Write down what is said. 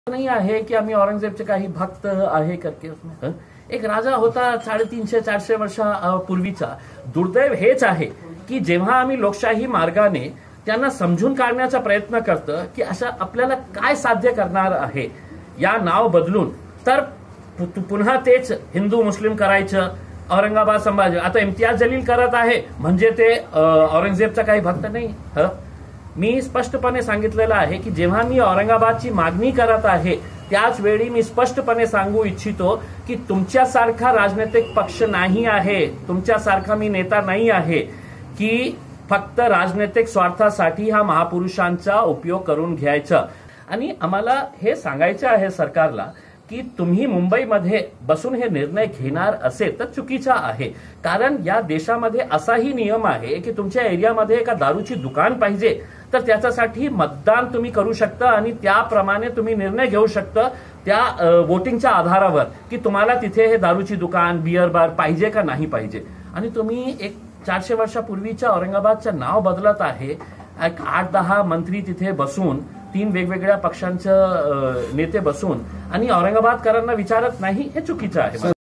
नहीं आहे की आम्ही औरंगजेबचे काही भक्त आहे करके उसमें एक राजा होता 350-400 वर्षापूर्वीचा। दुर्दैव हेच आहे की जेव्हा आम्ही लोकशाही मार्गाने त्यांना समजून काढण्याचा प्रयत्न करतो की अशा आपल्याला काय साध्य करणार आहे, या नाव बदलून तर पुन्हा तेच हिंदू मुस्लिम करायचं, औरंगाबाद संभाजी आता इम्तियाज जलील करत आहे म्हणजे ते औरंगजेबचा काही भक्त नाही। मी स्पष्टपणे सांगितलेलं आहे की जेव्हा मी औरंगाबादची मागणी करत आहे त्याच वेळी मी स्पष्टपणे सांगू इच्छितो की तुमच्यासारखा राजनैतिक पक्ष नाही आहे, तुमच्यासारखा मी नेता नाही आहे की फक्त राजनैतिक स्वार्थासाठी हा महापुरुषांचा उपयोग करून घ्यायचा। आणि आम्हाला हे सांगायचं आहे सरकारला की तुम्ही मुंबईमध्ये बसून हे निर्णय घेणार असेल तर चुकीचा आहे, कारण या देशामध्ये असाही नियम आहे की तुमच्या एरियामध्ये एका दारूची दुकान पाहिजे तर त्याच्यासाठी मतदान तुम्ही करू शकता आणि त्याप्रमाणे तुम्ही निर्णय घेऊ शकता त्या वोटिंगच्या आधारावर की तुम्हाला तिथे हे दारूची दुकान बियर बार पाहिजे का नाही पाहिजे। आणि तुम्ही एक 400 वर्षापूर्वीच्या औरंगाबादचं नाव बदलत आहे, 8-10 मंत्री तिथे बसून 3 वेगवेगळ्या पक्षांचे नेते बसून आणि औरंगाबादकरांना विचारत नाही, हे चुकीचं आहे।